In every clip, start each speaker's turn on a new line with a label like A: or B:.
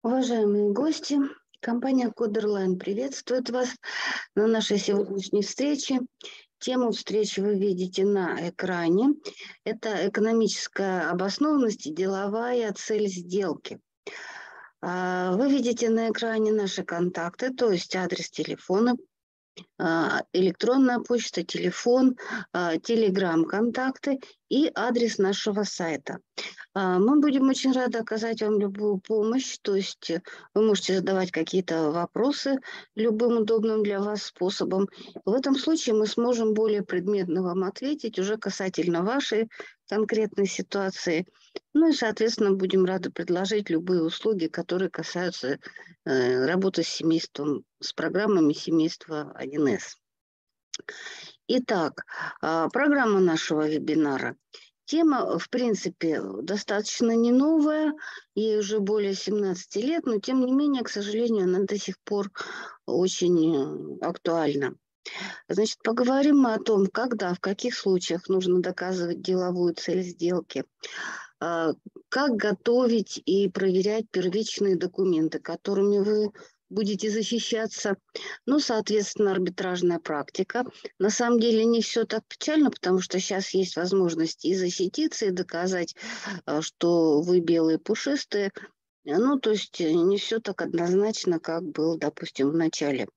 A: Уважаемые гости, компания Кодерлайн приветствует вас на нашей сегодняшней встрече. Тему встречи вы видите на экране. Это экономическая обоснованность и деловая цель сделки. Вы видите на экране наши контакты, то есть адрес телефона, электронная почта, телефон, телеграм-контакты и адрес нашего сайта. Мы будем очень рады оказать вам любую помощь, то есть вы можете задавать какие-то вопросы любым удобным для вас способом. В этом случае мы сможем более предметно вам ответить уже касательно вашей конкретной ситуации. Ну и, соответственно, будем рады предложить любые услуги, которые касаются работы с семейством, с программами семейства 1С. Итак, программа нашего вебинара. Тема, в принципе, достаточно не новая, ей уже более 17 лет, но тем не менее, к сожалению, она до сих пор очень актуальна. Значит, поговорим мы о том, когда, в каких случаях нужно доказывать деловую цель сделки, как готовить и проверять первичные документы, которыми вы будете защищаться. Ну, соответственно, арбитражная практика. На самом деле не все так печально, потому что сейчас есть возможность и защититься, и доказать, что вы белые пушистые. Ну, то есть не все так однозначно, как было, допустим, в начале.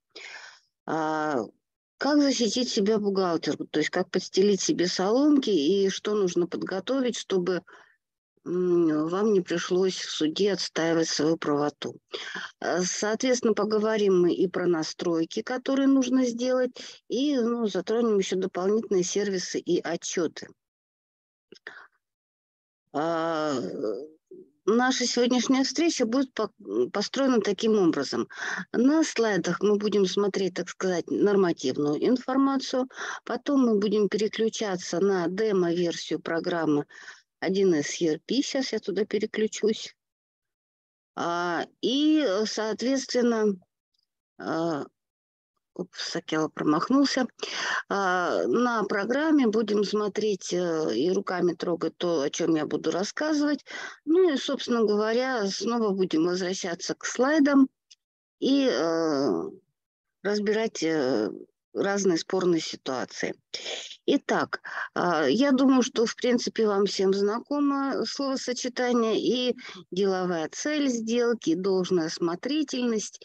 A: Как защитить себя бухгалтеру? То есть как подстелить себе соломки и что нужно подготовить, чтобы вам не пришлось в суде отстаивать свою правоту. Соответственно, поговорим мы и про настройки, которые нужно сделать, и затронем еще дополнительные сервисы и отчеты. Наша сегодняшняя встреча будет построена таким образом. На слайдах мы будем смотреть, так сказать, нормативную информацию, потом мы будем переключаться на демо-версию программы 1С ERP, сейчас я туда переключусь. И, соответственно, Сакела промахнулся. На программе будем смотреть и руками трогать то, о чем я буду рассказывать. Ну и, собственно говоря, снова будем возвращаться к слайдам и разбирать разные спорные ситуации. Итак, я думаю, что, в принципе, вам всем знакомо словосочетание и деловая цель сделки, и должная осмотрительность,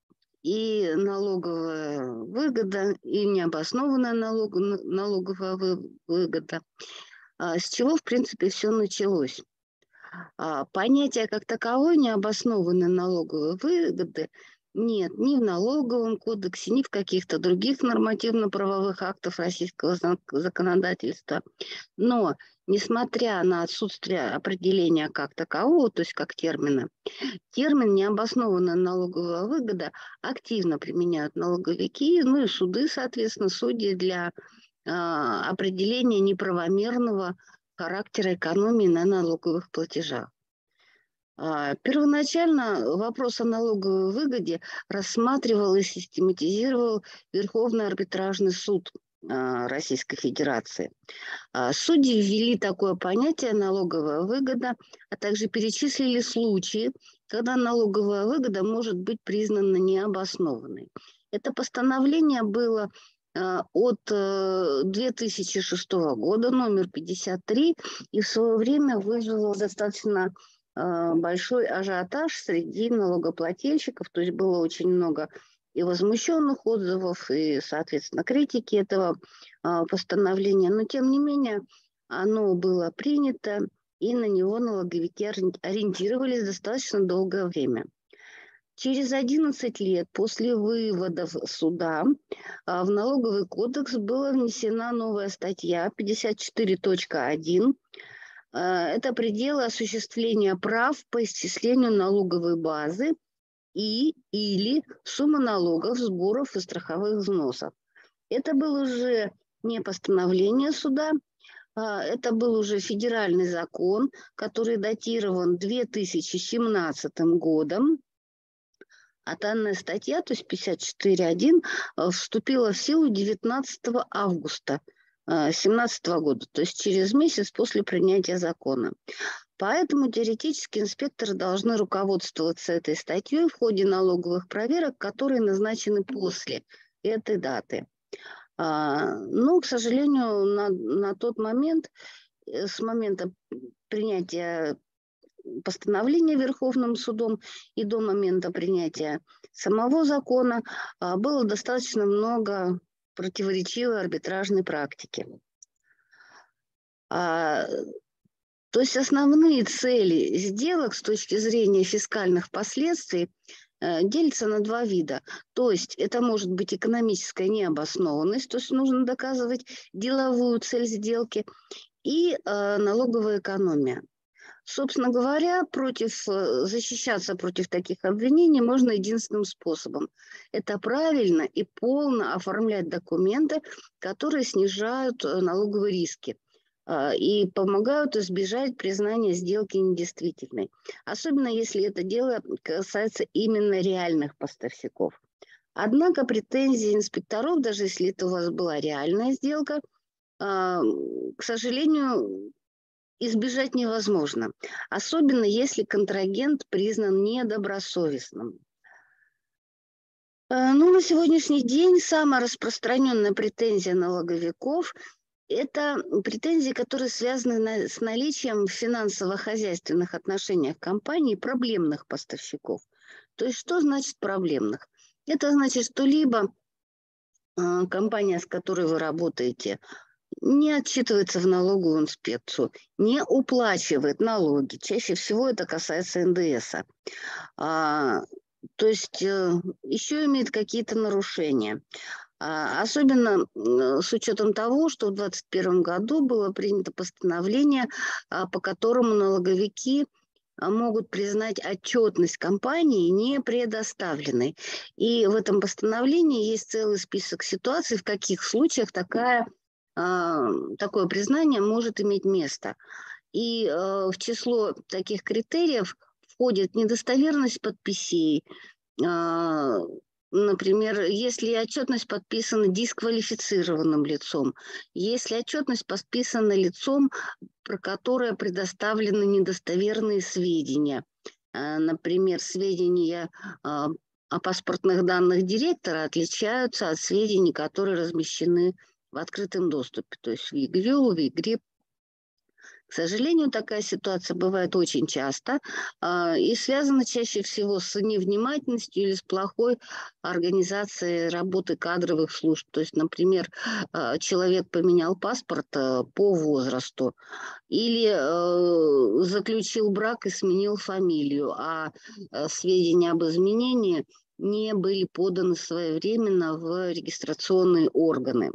A: и налоговая выгода, и необоснованная налоговая выгода. С чего, в принципе, все началось? Понятия как таковой необоснованной налоговой выгоды нет ни в налоговом кодексе, ни в каких-то других нормативно-правовых актах российского законодательства. Но, несмотря на отсутствие определения как такового, то есть как термина, термин «необоснованная налоговая выгода» активно применяют налоговики, ну и суды, соответственно, судьи для определения неправомерного характера экономии на налоговых платежах. Первоначально вопрос о налоговой выгоде рассматривал и систематизировал Верховный арбитражный суд Российской Федерации. Судьи ввели такое понятие «налоговая выгода», а также перечислили случаи, когда налоговая выгода может быть признана необоснованной. Это постановление было от 2006 года, номер 53, и в свое время вызвало достаточно большой ажиотаж среди налогоплательщиков, то есть было очень много и возмущенных отзывов, и, соответственно, критики этого постановления, но, тем не менее, оно было принято, и на него налоговики ориентировались достаточно долгое время. Через 11 лет после выводов суда в налоговый кодекс была внесена новая статья 54.1. Это пределы осуществления прав по исчислению налоговой базы или сумма налогов, сборов и страховых взносов. Это было уже не постановление суда, это был уже федеральный закон, который датирован 2017 годом. А данная статья, то есть 54.1, вступила в силу 19 августа 2017 года, то есть через месяц после принятия закона. Поэтому теоретически инспекторы должны руководствоваться этой статьей в ходе налоговых проверок, которые назначены после этой даты. Но, к сожалению, на тот момент, с момента принятия постановления Верховным судом и до момента принятия самого закона было достаточно много противоречивой арбитражной практики. То есть основные цели сделок с точки зрения фискальных последствий делятся на два вида. То есть это может быть экономическая необоснованность, то есть нужно доказывать деловую цель сделки, и налоговая экономия. Собственно говоря, защищаться против таких обвинений можно единственным способом. Это правильно и полно оформлять документы, которые снижают налоговые риски и помогают избежать признания сделки недействительной. Особенно если это дело касается именно реальных поставщиков. Однако претензии инспекторов, даже если это у вас была реальная сделка, к сожалению, избежать невозможно, особенно если контрагент признан недобросовестным. На сегодняшний день самая распространенная претензия налоговиков – это претензии, которые связаны с наличием в финансово-хозяйственных отношениях компании проблемных поставщиков. То есть что значит проблемных? Это значит, что либо компания, с которой вы работаете, не отчитывается в налоговую инспекцию, не уплачивает налоги. Чаще всего это касается НДС. То есть еще имеет какие-то нарушения. Особенно с учетом того, что в 2021 году было принято постановление, по которому налоговики могут признать отчетность компании не предоставленной. И в этом постановлении есть целый список ситуаций, в каких случаях такое признание может иметь место. И в число таких критериев входит недостоверность подписей. Например, если отчетность подписана дисквалифицированным лицом, если отчетность подписана лицом, про которое предоставлены недостоверные сведения. Например, сведения о паспортных данных директора отличаются от сведений, которые размещены в открытом доступе, то есть в ЕГРЮ, в ЕГРИП. К сожалению, такая ситуация бывает очень часто и связана чаще всего с невнимательностью или с плохой организацией работы кадровых служб. То есть, например, человек поменял паспорт по возрасту или заключил брак и сменил фамилию, а сведения об изменении не были поданы своевременно в регистрационные органы.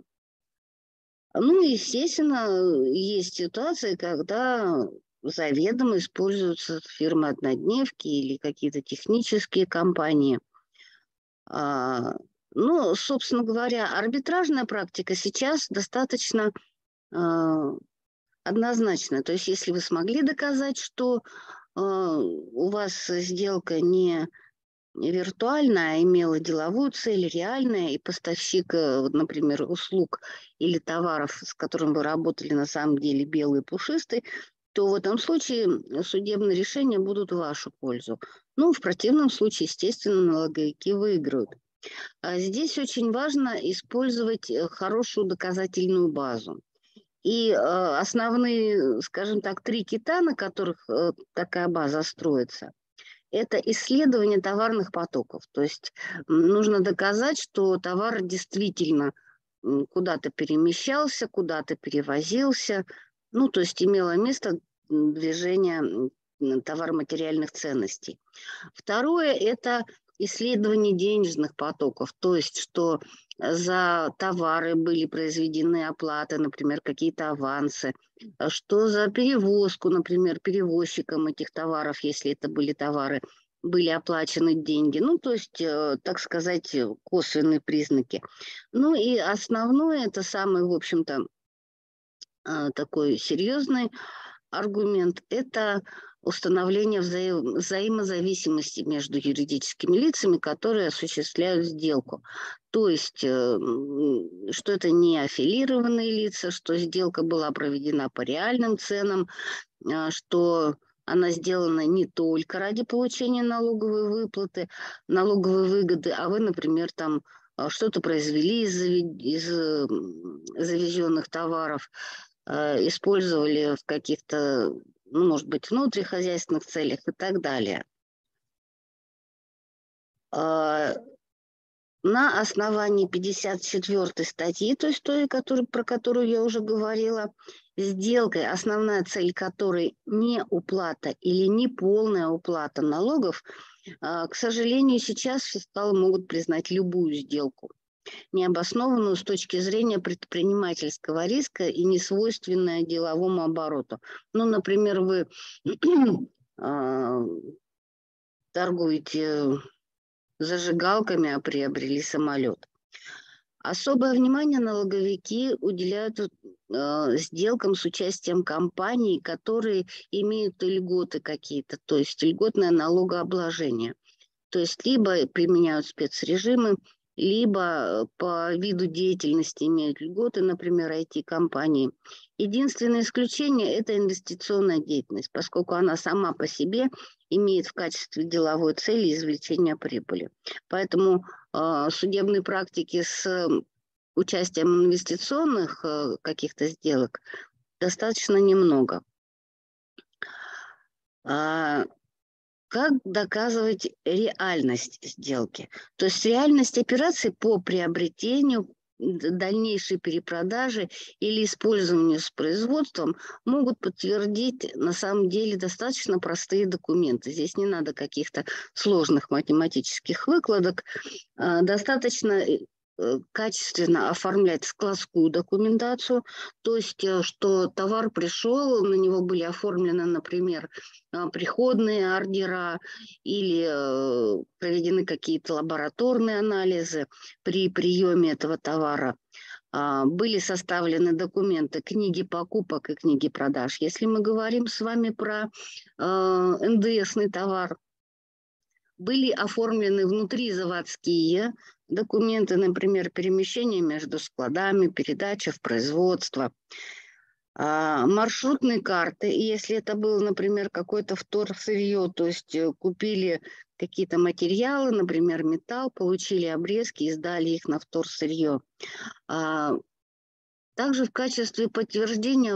A: Естественно, есть ситуации, когда заведомо используются фирмы-однодневки или какие-то технические компании. Собственно говоря, арбитражная практика сейчас достаточно однозначна. То есть если вы смогли доказать, что у вас сделка не виртуальная, имела деловую цель, реальная, и поставщик, например, услуг или товаров, с которым вы работали, на самом деле белый и пушистый, то в этом случае судебные решения будут в вашу пользу. В противном случае, естественно, налоговики выиграют. Здесь очень важно использовать хорошую доказательную базу. И основные, скажем так, 3 кита, на которых такая база строится, это исследование товарных потоков. То есть нужно доказать, что товар действительно куда-то перемещался, куда-то перевозился. То есть имело место движение товаро-материальных ценностей. Второе – это исследование денежных потоков. То есть что за товары были произведены оплаты, например, какие-то авансы, что за перевозку, например, перевозчиком этих товаров, если это были товары, были оплачены деньги. То есть, так сказать, косвенные признаки. И основное, это самый, в общем-то, такой серьезный аргумент – это установление взаимозависимости между юридическими лицами, которые осуществляют сделку. То есть, что это не аффилированные лица, что сделка была проведена по реальным ценам, что она сделана не только ради получения налоговой выплаты, налоговой выгоды, а вы, например, там что-то произвели из завезенных товаров, использовали в каких-то, ну, может быть, внутрихозяйственных целях и так далее. На основании 54 статьи, то есть той, про которую я уже говорила, сделкой, основная цель которой не уплата или не полная уплата налогов, к сожалению, сейчас фискалы могут признать любую сделку, необоснованную с точки зрения предпринимательского риска и несвойственная деловому обороту. Ну, например, вы торгуете зажигалками, а приобрели самолет. Особое внимание налоговики уделяют сделкам с участием компаний, которые имеют льготы какие-то, то есть льготное налогообложение. То есть либо применяют спецрежимы, либо по виду деятельности имеют льготы, например, IT-компании. Единственное исключение – это инвестиционная деятельность, поскольку она сама по себе имеет в качестве деловой цели извлечение прибыли. Поэтому судебной практики с участием инвестиционных каких-то сделок достаточно немного. Как доказывать реальность сделки? То есть реальность операции по приобретению, дальнейшей перепродаже или использованию с производством могут подтвердить на самом деле достаточно простые документы. Здесь не надо каких-то сложных математических выкладок. Достаточно качественно оформлять складскую документацию, то есть что товар пришел, на него были оформлены, например, приходные ордера или проведены какие-то лабораторные анализы при приеме этого товара. Были составлены документы книги покупок и книги продаж. Если мы говорим с вами про НДСный товар, были оформлены внутризаводские документы, например, перемещение между складами, передача в производство, маршрутные карты. И если это было, например, какое-то вторсырье, то есть купили какие-то материалы, например, металл, получили обрезки и сдали их на вторсырье. Также в качестве подтверждения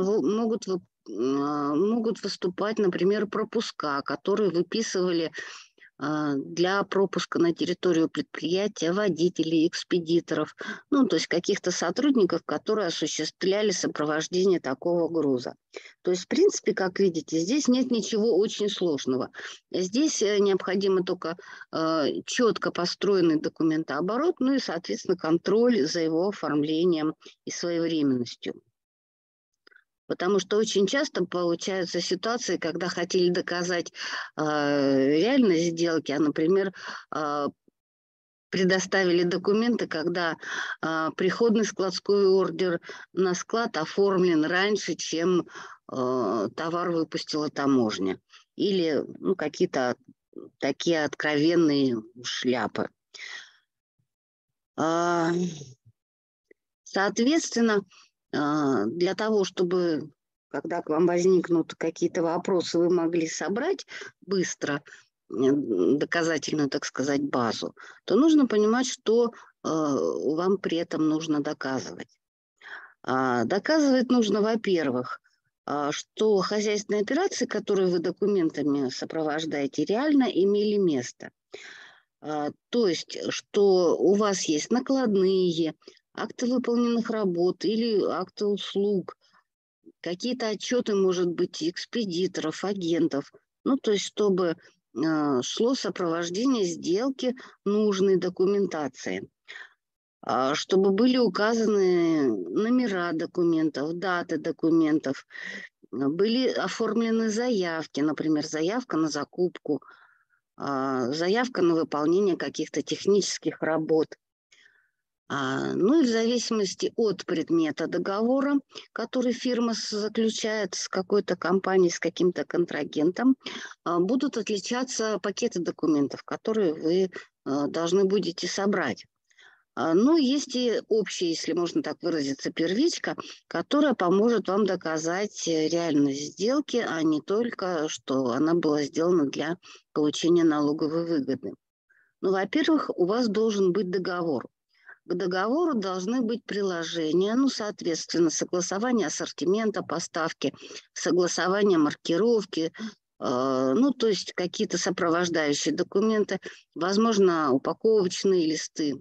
A: могут выступать, например, пропуска, которые выписывали для пропуска на территорию предприятия водителей, экспедиторов, ну, то есть каких-то сотрудников, которые осуществляли сопровождение такого груза. То есть, в принципе, как видите, здесь нет ничего очень сложного. Здесь необходимо только четко построенный документооборот, ну и, соответственно, контроль за его оформлением и своевременностью. Потому что очень часто получаются ситуации, когда хотели доказать реальность сделки, а, например, предоставили документы, когда приходный складской ордер на склад оформлен раньше, чем товар выпустила таможня. Или какие-то такие откровенные шляпы. Соответственно, для того, чтобы, когда к вам возникнут какие-то вопросы, вы могли собрать быстро доказательную, так сказать, базу, то нужно понимать, что вам при этом нужно доказывать. Доказывать нужно, во-первых, что хозяйственные операции, которые вы документами сопровождаете, реально имели место. То есть, что у вас есть накладные, акты выполненных работ или акты услуг, какие-то отчеты, может быть, экспедиторов, агентов. Ну, то есть, чтобы шло сопровождение сделки нужной документации, чтобы были указаны номера документов, даты документов, были оформлены заявки, например, заявка на закупку, заявка на выполнение каких-то технических работ. Ну и в зависимости от предмета договора, который фирма заключает с какой-то компанией, с каким-то контрагентом, будут отличаться пакеты документов, которые вы должны будете собрать. Ну, есть и общая, если можно так выразиться, первичка, которая поможет вам доказать реальность сделки, а не только, что она была сделана для получения налоговой выгоды. Ну, во-первых, у вас должен быть договор. К договору должны быть приложения, ну, соответственно, согласование ассортимента поставки, согласование маркировки, ну, то есть какие-то сопровождающие документы, возможно, упаковочные листы.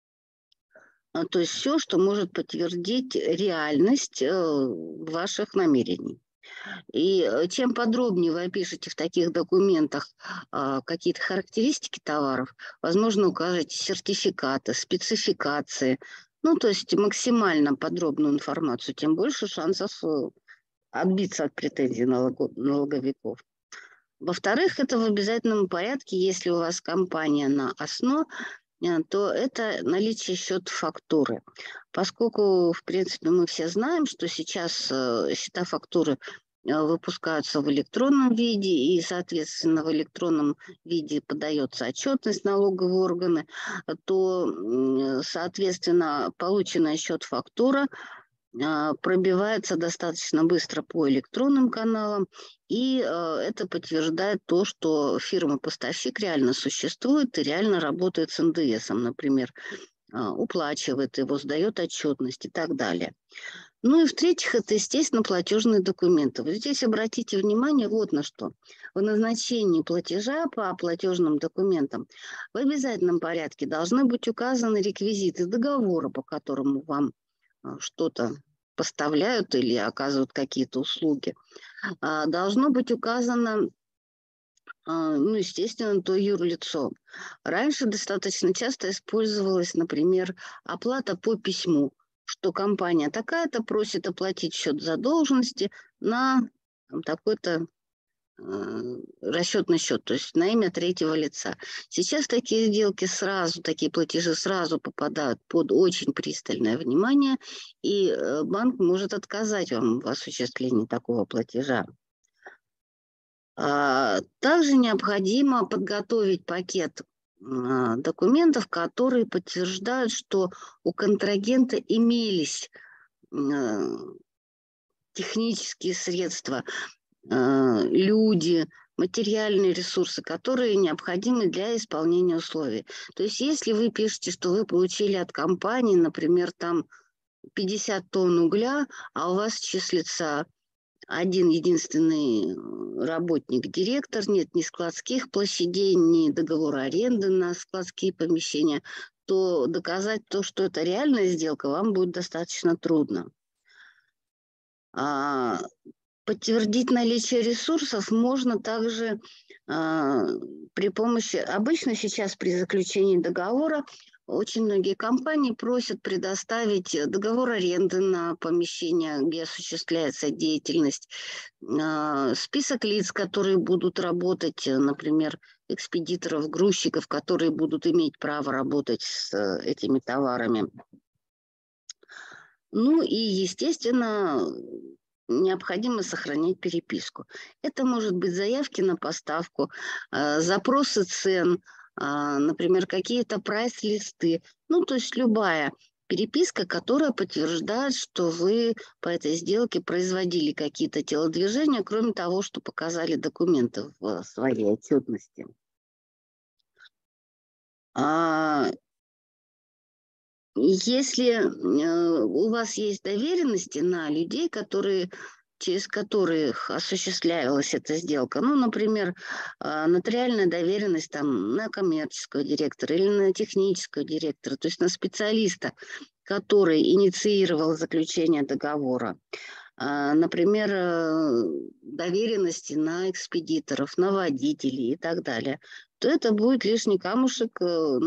A: То есть все, что может подтвердить реальность ваших намерений. И чем подробнее вы опишете в таких документах какие-то характеристики товаров, возможно, укажете сертификаты, спецификации, ну, то есть максимально подробную информацию, тем больше шансов отбиться от претензий налоговиков. Во-вторых, это в обязательном порядке, если у вас компания на ОСНО, то это наличие счет-фактуры. Поскольку, в принципе, мы все знаем, что сейчас счета фактуры выпускаются в электронном виде, и, соответственно, в электронном виде подается отчетность в налоговые органы, то, соответственно, полученная счет-фактура пробивается достаточно быстро по электронным каналам, и это подтверждает то, что фирма-поставщик реально существует и реально работает с НДСом, например, уплачивает его, сдает отчетность и так далее. Ну и в-третьих, это, естественно, платежные документы. Вот здесь обратите внимание вот на что. В назначении платежа по платежным документам в обязательном порядке должны быть указаны реквизиты договора, по которому вам что-то поставляют или оказывают какие-то услуги. Должно быть указано, ну, естественно, то юрлицо. Раньше достаточно часто использовалась, например, оплата по письму, что компания такая-то просит оплатить счет задолженности на такой-то расчетный счет, то есть на имя третьего лица. Сейчас такие сделки сразу, такие платежи сразу попадают под очень пристальное внимание, и банк может отказать вам в осуществлении такого платежа. Также необходимо подготовить пакет документов, которые подтверждают, что у контрагента имелись технические средства, люди, материальные ресурсы, которые необходимы для исполнения условий. То есть если вы пишете, что вы получили от компании, например, там 50 тонн угля, а у вас числится один единственный работник, директор, нет ни складских площадей, ни договора аренды на складские помещения, то доказать то, что это реальная сделка, вам будет достаточно трудно. Подтвердить наличие ресурсов можно также при помощи... Обычно сейчас при заключении договора очень многие компании просят предоставить договор аренды на помещение, где осуществляется деятельность, список лиц, которые будут работать, например, экспедиторов, грузчиков, которые будут иметь право работать с этими товарами. Ну и, естественно, необходимо сохранять переписку. Это может быть заявки на поставку, запросы цен, например, какие-то прайс-листы. Ну, то есть любая переписка, которая подтверждает, что вы по этой сделке производили какие-то телодвижения, кроме того, что показали документы в своей отчетности. Если у вас есть доверенности на людей, через которых осуществлялась эта сделка, ну, например, нотариальная доверенность там, на коммерческого директора или на технического директора, то есть на специалиста, который инициировал заключение договора, например, доверенности на экспедиторов, на водителей и так далее, то это будет лишний камушек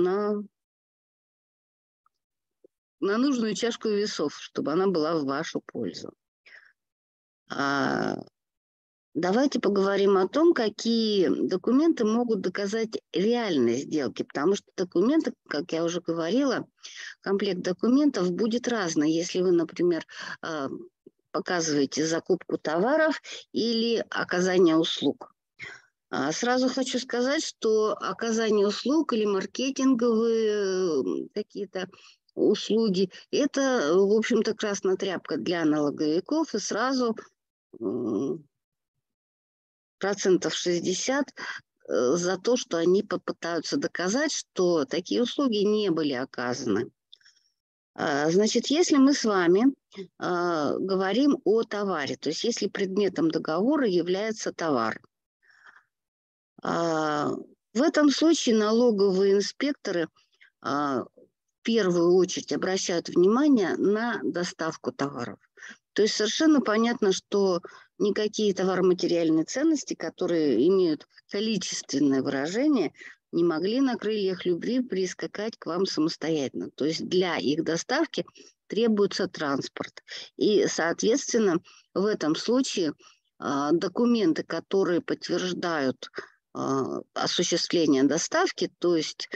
A: на нужную чашку весов, чтобы она была в вашу пользу. Давайте поговорим о том, какие документы могут доказать реальность сделки, потому что документы, как я уже говорила, комплект документов будет разный. Если вы, например, показываете закупку товаров или оказание услуг. Сразу хочу сказать, что оказание услуг или маркетинговые какие-то услуги – это, в общем-то, красная тряпка для налоговиков, и сразу 60% за то, что они попытаются доказать, что такие услуги не были оказаны. Значит, если мы с вами говорим о товаре, то есть если предметом договора является товар, в этом случае налоговые инспекторы в первую очередь обращают внимание на доставку товаров. То есть совершенно понятно, что никакие товароматериальные ценности, которые имеют количественное выражение, не могли на крыльях любви прискакать к вам самостоятельно. То есть для их доставки требуется транспорт. И, соответственно, в этом случае документы, которые подтверждают осуществление доставки, то есть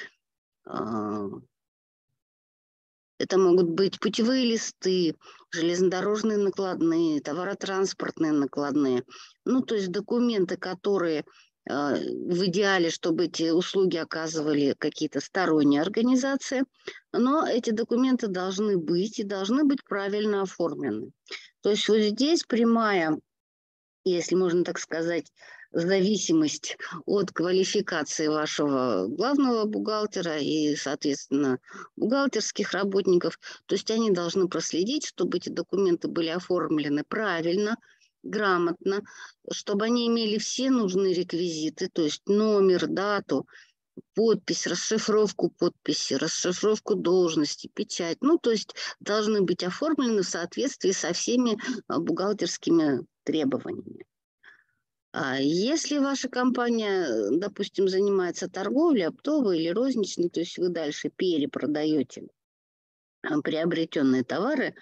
A: это могут быть путевые листы, железнодорожные накладные, товаротранспортные накладные. Ну, то есть документы, которые в идеале, чтобы эти услуги оказывали какие-то сторонние организации, но эти документы должны быть и должны быть правильно оформлены. То есть вот здесь прямая, если можно так сказать, зависимость от квалификации вашего главного бухгалтера и, соответственно, бухгалтерских работников. То есть они должны проследить, чтобы эти документы были оформлены правильно, грамотно, чтобы они имели все нужные реквизиты, то есть номер, дату, подпись, расшифровку подписи, расшифровку должности, печать. Ну, то есть должны быть оформлены в соответствии со всеми бухгалтерскими требованиями. Если ваша компания, допустим, занимается торговлей оптовой или розничной, то есть вы дальше перепродаете приобретенные товары,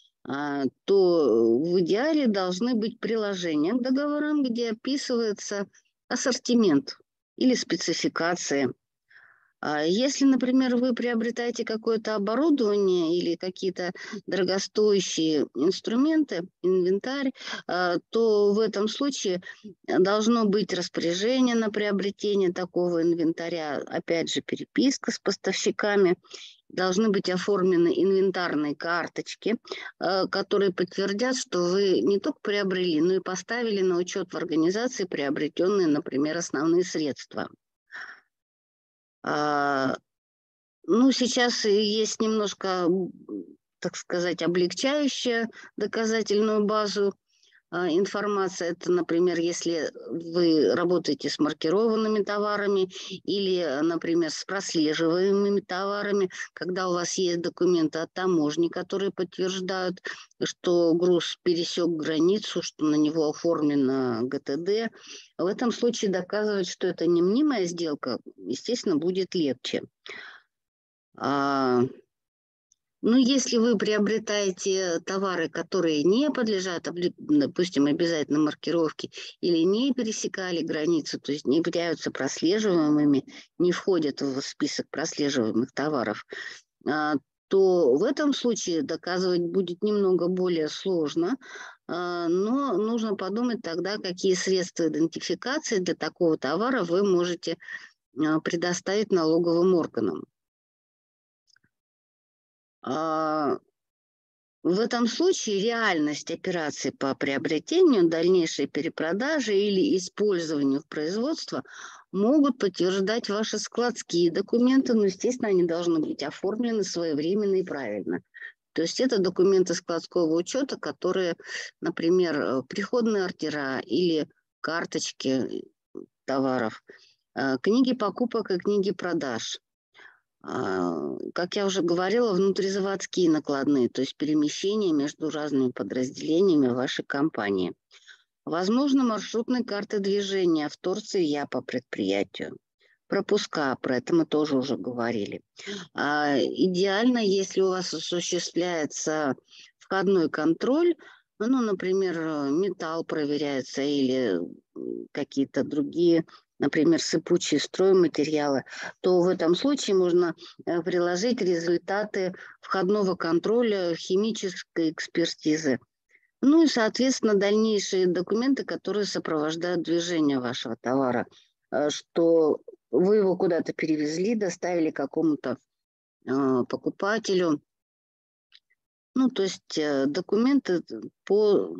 A: то в идеале должны быть приложения к договорам, где описывается ассортимент или спецификации. Если, например, вы приобретаете какое-то оборудование или какие-то дорогостоящие инструменты, инвентарь, то в этом случае должно быть распоряжение на приобретение такого инвентаря, опять же, переписка с поставщиками, должны быть оформлены инвентарные карточки, которые подтвердят, что вы не только приобрели, но и поставили на учет в организации приобретенные, например, основные средства. Ну, сейчас есть немножко, так сказать, облегчающая доказательную базу информация. Это, например, если вы работаете с маркированными товарами или, например, с прослеживаемыми товарами, когда у вас есть документы от таможни, которые подтверждают, что груз пересек границу, что на него оформлено ГТД. В этом случае доказывать, что это не мнимая сделка, естественно, будет легче. Ну, если вы приобретаете товары, которые не подлежат, допустим, обязательно маркировке или не пересекали границу, то есть не являются прослеживаемыми, не входят в список прослеживаемых товаров, то в этом случае доказывать будет немного более сложно, но нужно подумать тогда, какие средства идентификации для такого товара вы можете предоставить налоговым органам. В этом случае реальность операции по приобретению, дальнейшей перепродаже или использованию в производстве могут подтверждать ваши складские документы, но, естественно, они должны быть оформлены своевременно и правильно. То есть это документы складского учета, которые, например, приходные ордера или карточки товаров, книги покупок и книги продаж. Как я уже говорила, внутризаводские накладные, то есть перемещения между разными подразделениями вашей компании. Возможно, маршрутные карты движения в Турции по предприятию. Пропуска, про это мы тоже уже говорили. Идеально, если у вас осуществляется входной контроль, Ну, например, металл проверяется или какие-то другие, например, сыпучие стройматериалы, то в этом случае можно приложить результаты входного контроля химической экспертизы. Ну и, соответственно, дальнейшие документы, которые сопровождают движение вашего товара, что вы его куда-то перевезли, доставили какому-то покупателю. Ну, то есть документы по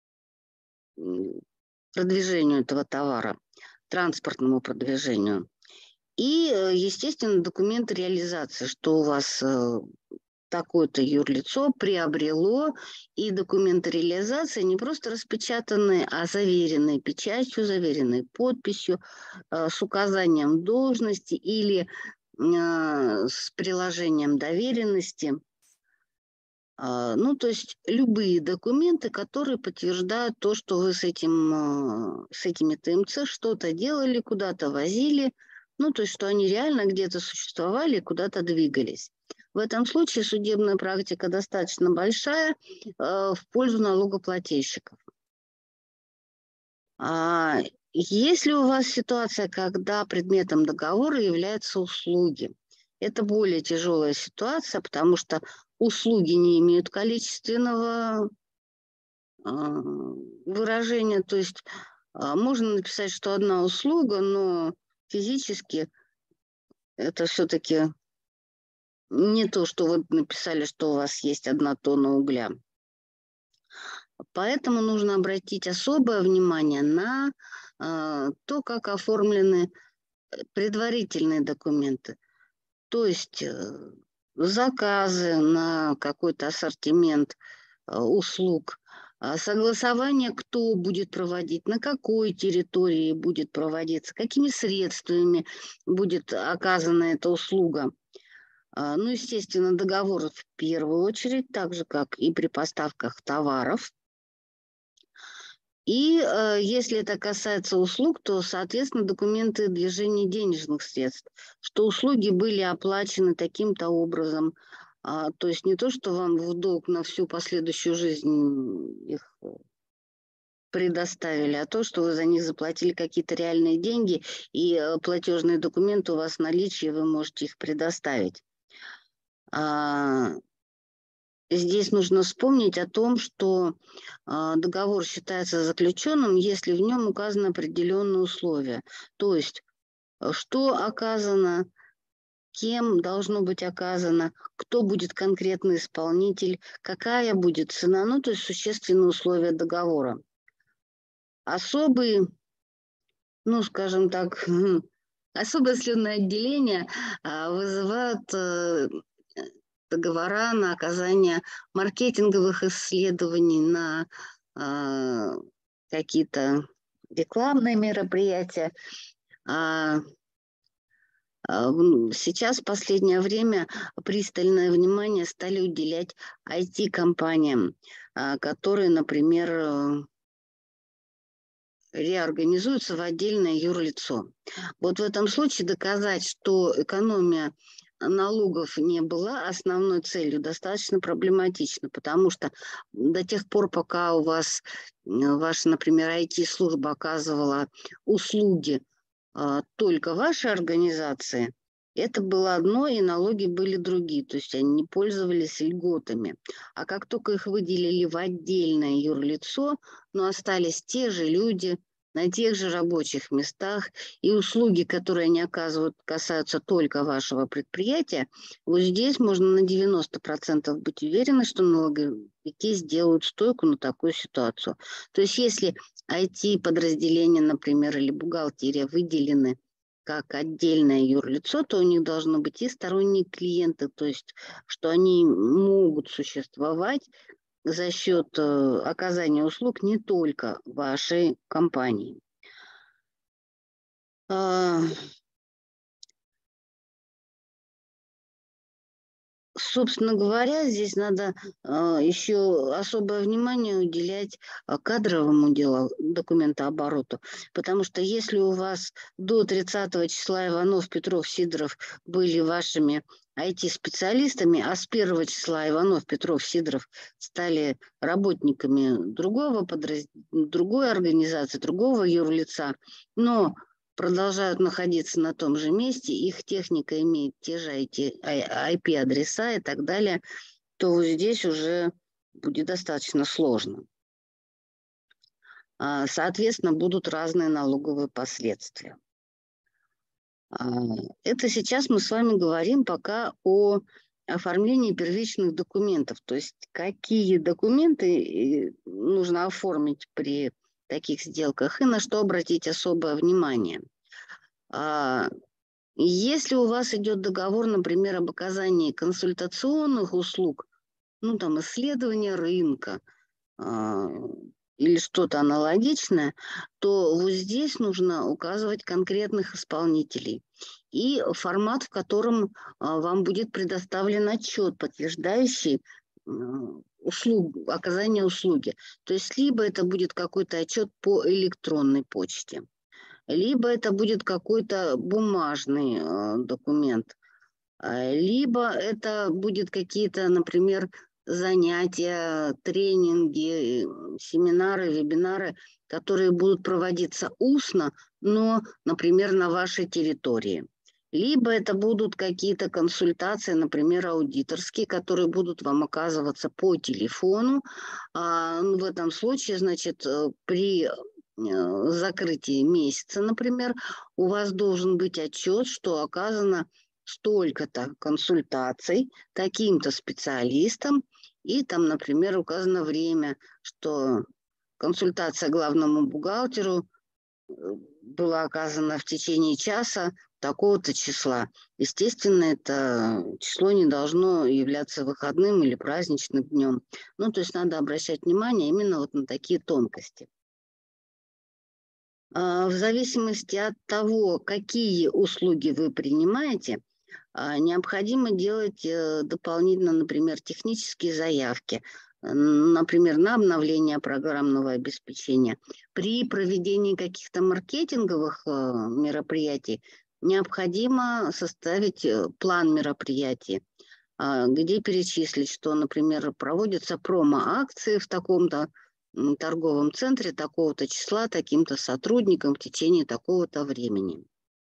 A: продвижению этого товара, транспортному продвижению. И, естественно, документы реализации, что у вас такое-то юрлицо приобрело, и документы реализации не просто распечатанные, а заверенные печатью, заверенные подписью, с указанием должности или с приложением доверенности. Ну, то есть любые документы, которые подтверждают то, что вы с этими ТМЦ что-то делали, куда-то возили, ну, то есть что они реально где-то существовали, куда-то двигались. В этом случае судебная практика достаточно большая в пользу налогоплательщиков. Если у вас ситуация, когда предметом договора являются услуги, это более тяжелая ситуация, потому что услуги не имеют количественного выражения. То есть можно написать, что одна услуга, но физически это все-таки не то, что вы написали, что у вас есть 1 тонна угля. Поэтому нужно обратить особое внимание на то, как оформлены предварительные документы. То есть заказы на какой-то ассортимент услуг, согласование, кто будет проводить, на какой территории будет проводиться, какими средствами будет оказана эта услуга. Ну, естественно, договор в первую очередь, так же, как и при поставках товаров. И если это касается услуг, то, соответственно, документы движения денежных средств, что услуги были оплачены таким-то образом. То есть не то, что вам в долг на всю последующую жизнь их предоставили, а то, что вы за них заплатили какие-то реальные деньги, и платежные документы у вас в наличии, вы можете их предоставить. Здесь нужно вспомнить о том, что договор считается заключенным, если в нем указаны определенные условия. То есть, что оказано, кем должно быть оказано, кто будет конкретный исполнитель, какая будет цена, ну, то есть существенные условия договора. Особые, ну, скажем так, особое слюнное отделение вызывают договора на оказание маркетинговых исследований, на какие-то рекламные мероприятия. Сейчас, в последнее время, пристальное внимание стали уделять IT-компаниям, которые, например, реорганизуются в отдельное юрлицо. Вот в этом случае доказать, что экономия налогов не была основной целью, достаточно проблематично, потому что до тех пор, пока у вас ваша, например, IT-служба оказывала услуги только вашей организации, это было одно, и налоги были другие, то есть они не пользовались льготами. А как только их выделили в отдельное юрлицо, но остались те же люди на тех же рабочих местах, и услуги, которые они оказывают, касаются только вашего предприятия, вот здесь можно на 90% быть уверены, что налоговики сделают стойку на такую ситуацию. То есть если IT-подразделения, например, или бухгалтерия выделены как отдельное юрлицо, то у них должны быть и сторонние клиенты, то есть что они могут существовать за счет оказания услуг не только вашей компании. Собственно говоря, здесь надо еще особое внимание уделять кадровому делу, документообороту, потому что если у вас до 30 числа Иванов, Петров, Сидоров были вашими IT-специалистами, а с 1 числа Иванов, Петров, Сидоров стали работниками другой организации, другого юрлица, но продолжают находиться на том же месте, их техника имеет те же IP-адреса и так далее, то здесь уже будет достаточно сложно. Соответственно, будут разные налоговые последствия. Это сейчас мы с вами говорим пока о оформлении первичных документов, то есть какие документы нужно оформить при таких сделках и на что обратить особое внимание. Если у вас идет договор, например, об оказании консультационных услуг, ну там исследование рынка или что-то аналогичное, то вот здесь нужно указывать конкретных исполнителей и формат, в котором вам будет предоставлен отчет, подтверждающий оказание услуги. То есть либо это будет какой-то отчет по электронной почте, либо это будет какой-то бумажный документ, либо это будет какие-то, например, занятия, тренинги, семинары, вебинары, которые будут проводиться устно, но, например, на вашей территории. Либо это будут какие-то консультации, например, аудиторские, которые будут вам оказываться по телефону. В этом случае, значит, при закрытии месяца, например, у вас должен быть отчет, что оказано столько-то консультаций таким-то специалистам, и там, например, указано время, что консультация главному бухгалтеру была оказана в течение часа такого-то числа. Естественно, это число не должно являться выходным или праздничным днем. Ну, то есть надо обращать внимание именно вот на такие тонкости. В зависимости от того, какие услуги вы принимаете, необходимо делать дополнительно, например, технические заявки, например, на обновление программного обеспечения. При проведении каких-то маркетинговых мероприятий необходимо составить план мероприятий, где перечислить, что, например, проводятся промо-акции в таком-то торговом центре такого-то числа, таким-то сотрудникам в течение такого-то времени.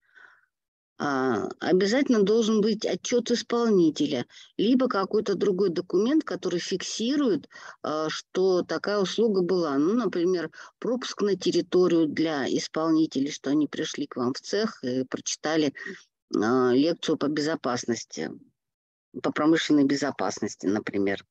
A: Обязательно должен быть отчет исполнителя, либо какой-то другой документ, который фиксирует, что такая услуга была. Ну, например, пропуск на территорию для исполнителей, что они пришли к вам в цех и прочитали лекцию по безопасности, по промышленной безопасности, например.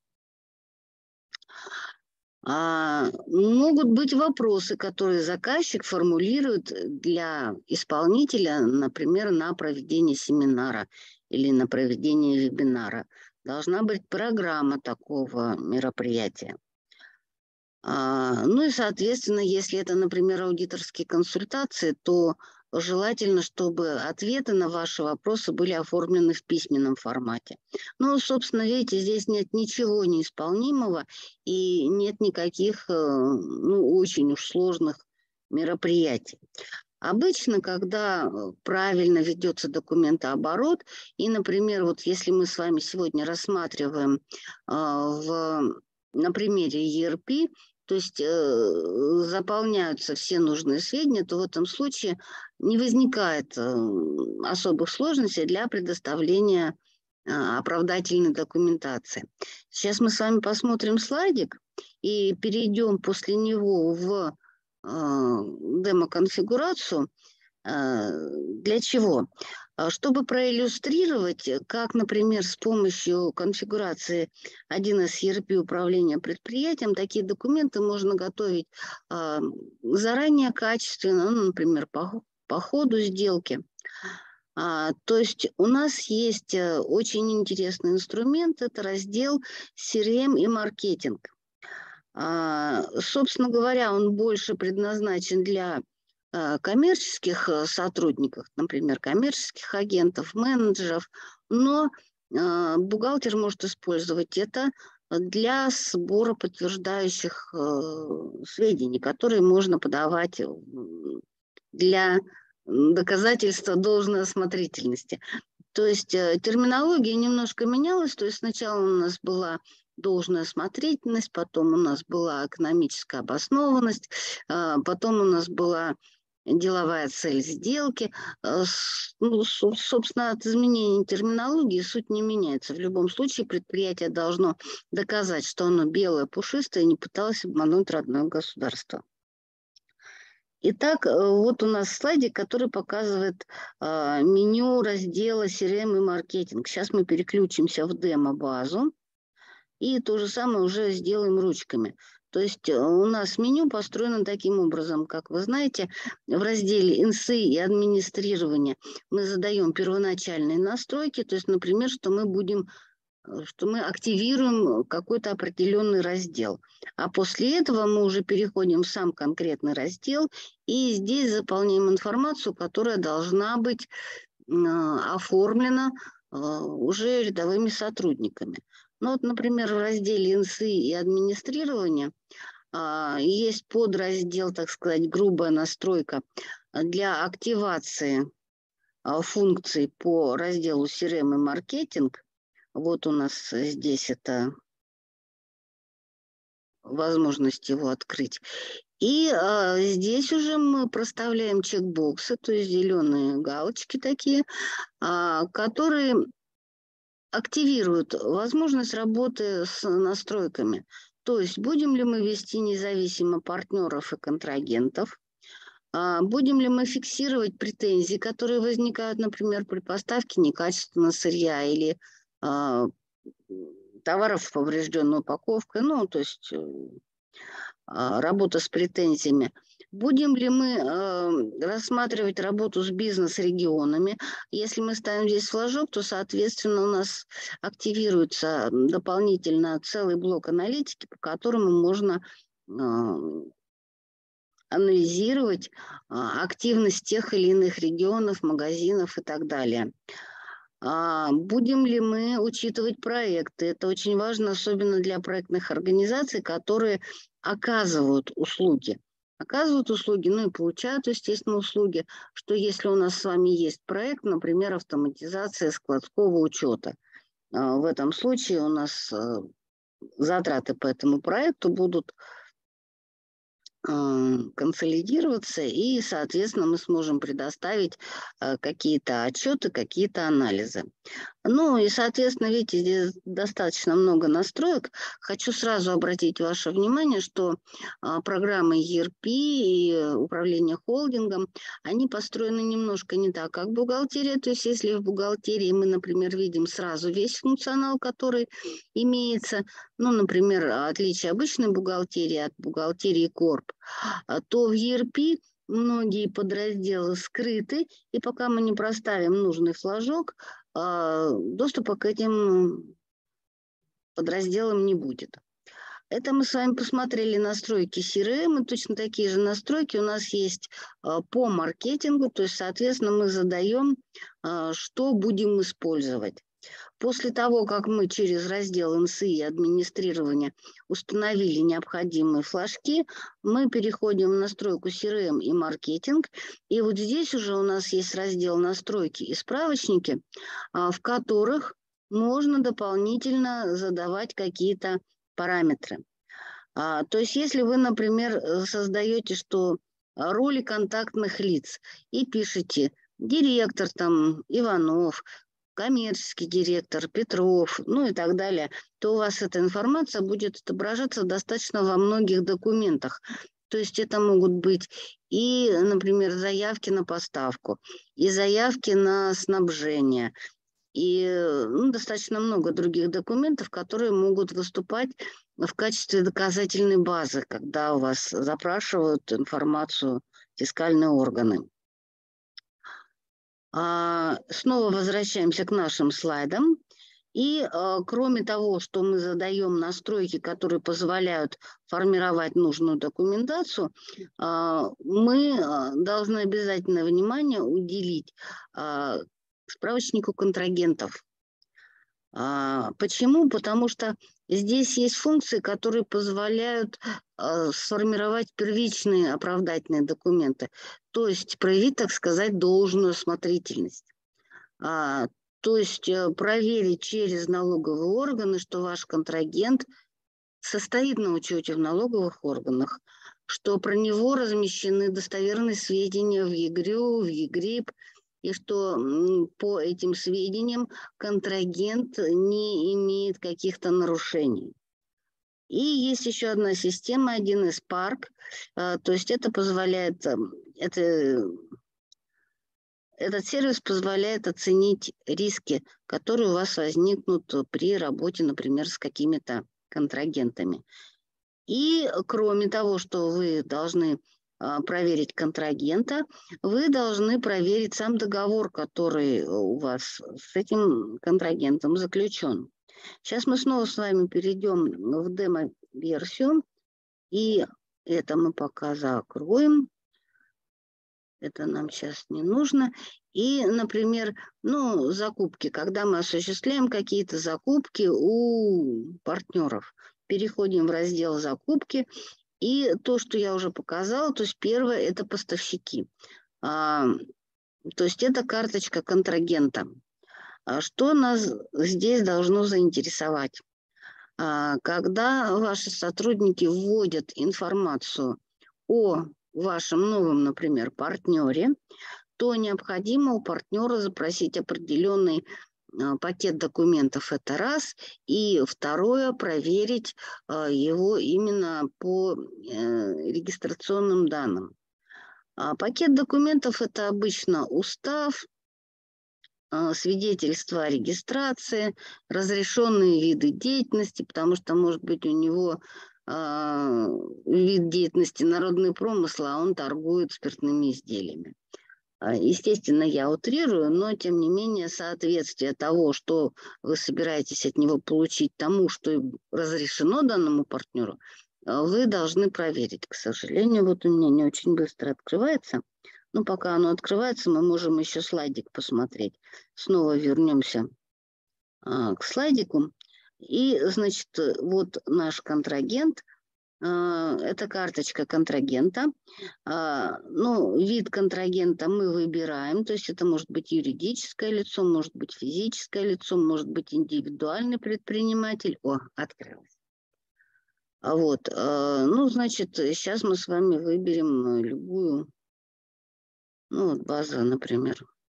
A: Могут быть вопросы, которые заказчик формулирует для исполнителя, например, на проведение семинара или на проведение вебинара. Должна быть программа такого мероприятия. Ну и, соответственно, если это, например, аудиторские консультации, то желательно, чтобы ответы на ваши вопросы были оформлены в письменном формате. Ну, собственно, видите, здесь нет ничего неисполнимого и нет никаких, очень уж сложных мероприятий. Обычно, когда правильно ведется документооборот, и, например, вот если мы с вами сегодня рассматриваем на примере ERP, то есть заполняются все нужные сведения, то в этом случае не возникает особых сложностей для предоставления оправдательной документации. Сейчас мы с вами посмотрим слайдик и перейдем после него в демо-конфигурацию. Для чего? Чтобы проиллюстрировать, как, например, с помощью конфигурации 1С ERP управления предприятием такие документы можно готовить заранее качественно, например, по ходу сделки. То есть у нас есть очень интересный инструмент, это раздел CRM и маркетинг. Собственно говоря, он больше предназначен для коммерческих сотрудников, например, коммерческих агентов, менеджеров, но бухгалтер может использовать это для сбора подтверждающих сведений, которые можно подавать для доказательства должной осмотрительности. То есть терминология немножко менялась, то есть сначала у нас была должная осмотрительность, потом у нас была экономическая обоснованность, потом у нас была деловая цель сделки. Собственно, от изменения терминологии суть не меняется. В любом случае предприятие должно доказать, что оно белое, пушистое, и не пыталось обмануть родное государство. Итак, вот у нас слайдик, который показывает меню раздела CRM и маркетинг. Сейчас мы переключимся в демо-базу и то же самое уже сделаем ручками. То есть у нас меню построено таким образом, как вы знаете, в разделе «Инсы» и «Администрирование» мы задаем первоначальные настройки, то есть, например, что мы активируем какой-то определенный раздел. А после этого мы уже переходим в сам конкретный раздел и здесь заполняем информацию, которая должна быть оформлена уже рядовыми сотрудниками. Ну вот, например, в разделе «Инсы» и «Администрирование» есть подраздел, так сказать, грубая настройка для активации функций по разделу CRM и маркетинг. Вот у нас здесь это возможность его открыть. И здесь уже мы проставляем чекбоксы, то есть зеленые галочки такие, которые активируют возможность работы с настройками. То есть будем ли мы вести независимо партнеров и контрагентов, будем ли мы фиксировать претензии, которые возникают, например, при поставке некачественного сырья или товаров с поврежденной упаковкой, ну, то есть работа с претензиями. Будем ли мы рассматривать работу с бизнес-регионами? Если мы ставим здесь флажок, то, соответственно, у нас активируется дополнительно целый блок аналитики, по которому можно анализировать активность тех или иных регионов, магазинов и так далее. Будем ли мы учитывать проекты? Это очень важно, особенно для проектных организаций, которые оказывают услуги. Ну и получают, естественно, услуги, что если у нас с вами есть проект, например, автоматизация складского учета, в этом случае у нас затраты по этому проекту будут консолидироваться, и, соответственно, мы сможем предоставить какие-то отчеты, какие-то анализы. Ну и, соответственно, видите, здесь достаточно много настроек. Хочу сразу обратить ваше внимание, что программы ERP и управление холдингом, они построены немножко не так, как бухгалтерия. То есть если в бухгалтерии мы, например, видим сразу весь функционал, который имеется, ну, например, отличие обычной бухгалтерии от бухгалтерии Корп, то в ERP многие подразделы скрыты, и пока мы не проставим нужный флажок, доступа к этим подразделам не будет. Это мы с вами посмотрели настройки CRM, и точно такие же настройки у нас есть по маркетингу, то есть, соответственно, мы задаем, что будем использовать. После того, как мы через раздел «Инсы» и «Администрирование» установили необходимые флажки, мы переходим в настройку CRM и маркетинг. И вот здесь уже у нас есть раздел «Настройки и справочники», в которых можно дополнительно задавать какие-то параметры. То есть если вы, например, создаете, что роли контактных лиц и пишете «директор там Иванов», коммерческий директор, Петров, ну и так далее, то у вас эта информация будет отображаться достаточно во многих документах. То есть это могут быть и, например, заявки на поставку, и заявки на снабжение, и достаточно много других документов, которые могут выступать в качестве доказательной базы, когда у вас запрашивают информацию фискальные органы. Снова возвращаемся к нашим слайдам. И кроме того, что мы задаем настройки, которые позволяют формировать нужную документацию, мы должны обязательное внимание уделить справочнику контрагентов. Почему? Потому что здесь есть функции, которые позволяют сформировать первичные оправдательные документы, то есть проявить, так сказать, должную осмотрительность. То есть проверить через налоговые органы, что ваш контрагент состоит на учете в налоговых органах, что про него размещены достоверные сведения в ЕГРЮ, в ЕГРИП, и что по этим сведениям контрагент не имеет каких-то нарушений. И есть еще одна система, 1С Парк, то есть это позволяет, этот сервис позволяет оценить риски, которые у вас возникнут при работе, например, с какими-то контрагентами. И кроме того, что вы должны проверить контрагента, вы должны проверить сам договор, который у вас с этим контрагентом заключен. Сейчас мы снова с вами перейдем в демо-версию, и это мы пока закроем. Это нам сейчас не нужно. И, например, закупки, когда мы осуществляем какие-то закупки у партнеров. Переходим в раздел «Закупки». И то, что я уже показала, то есть первое – это поставщики. То есть это карточка контрагента. Что нас здесь должно заинтересовать? Когда ваши сотрудники вводят информацию о вашем новом, например, партнере, то необходимо у партнера запросить определенный пакет документов, это раз, и второе, проверить его именно по регистрационным данным. Пакет документов – это обычно устав, свидетельство о регистрации, разрешенные виды деятельности, потому что, может быть, у него вид деятельности народный промысл, а он торгует спиртными изделиями. Естественно, я утрирую, но, тем не менее, соответствие того, что вы собираетесь от него получить, тому, что разрешено данному партнеру, вы должны проверить. К сожалению, вот у меня не очень быстро открывается. Но пока оно открывается, мы можем еще слайдик посмотреть. Снова вернемся к слайдику. И, значит, вот наш контрагент. Это карточка контрагента. Вид контрагента мы выбираем, то есть это может быть юридическое лицо, может быть физическое лицо, может быть индивидуальный предприниматель. О, открылось. Вот, значит, сейчас мы с вами выберем любую, база, например.